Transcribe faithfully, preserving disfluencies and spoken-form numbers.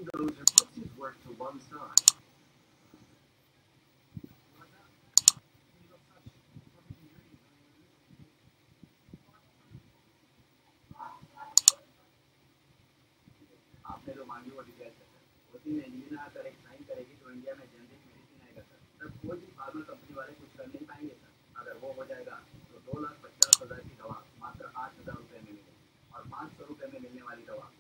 आपने जो मांगी वो डिक्लेयर कर सर उसी में इंडियन अगर एक साइन करेगी तो इंडिया में जनरिक मेडिसिन आएगा सर तब कोई भी फार्मा कंपनी वाले कुछ कर नहीं पाएंगे सर अगर वो हो जाएगा तो दो लाख पचास हज़ार की दवा मात्र आठ हज़ार रुपये में मिलेगी और पाँच सौ रुपये में मिलने वाली दवा